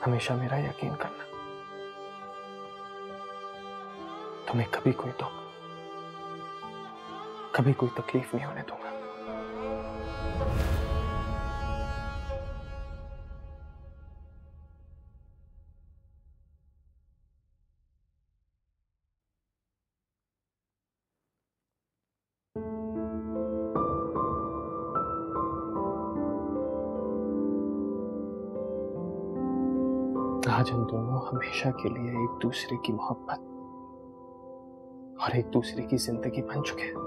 हमेशा मेरा यकीन करना, तुम्हें कभी कोई दुख, कभी कोई तकलीफ नहीं होने दूंगा। आज हम दोनों हमेशा के लिए एक दूसरे की मोहब्बत और एक दूसरे की जिंदगी बन चुके हैं।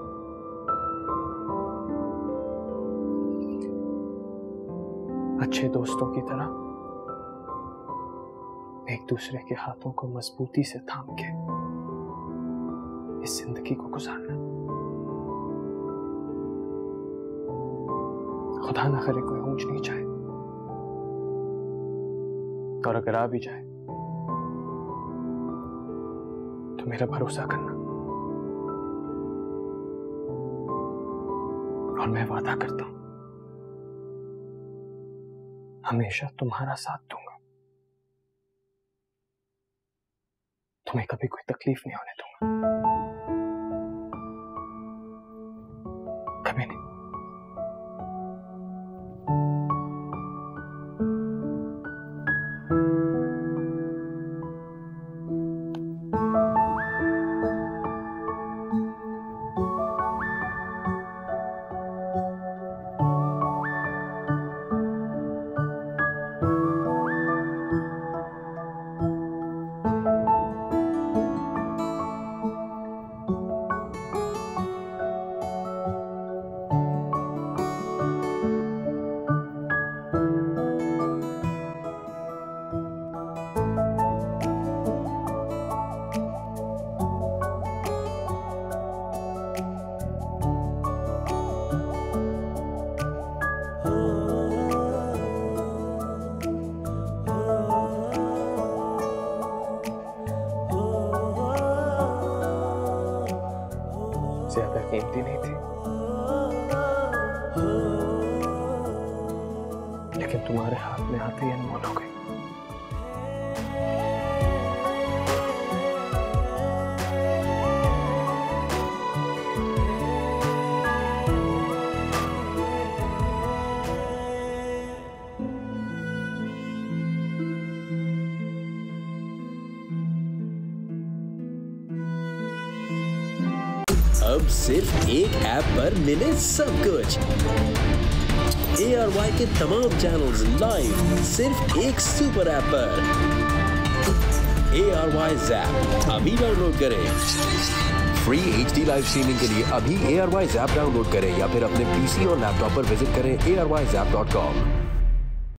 अच्छे दोस्तों की तरह एक दूसरे के हाथों को मजबूती से थाम के इस जिंदगी को गुजारना। खुदा न करे कोई ऊंच नीच आए, और अगर आ भी जाए तो मेरा भरोसा करना, और मैं वादा करता हूं हमेशा तुम्हारा साथ दूंगा, तुम्हें कभी कोई तकलीफ नहीं होने दूंगा, कभी नहीं। ज्यादा कीमती नहीं थी, लेकिन तुम्हारे हाथ में आते ही अनमोल हो गई। अब सिर्फ एक ऐप पर मिले सब कुछ। ARY के तमाम चैनल्स लाइव सिर्फ एक सुपर ऐप पर। ARY Zap अभी डाउनलोड करें। फ्री HD लाइव स्ट्रीमिंग के लिए अभी ARY Zap डाउनलोड करें या फिर अपने PC और लैपटॉप पर विजिट करें aryzap.com।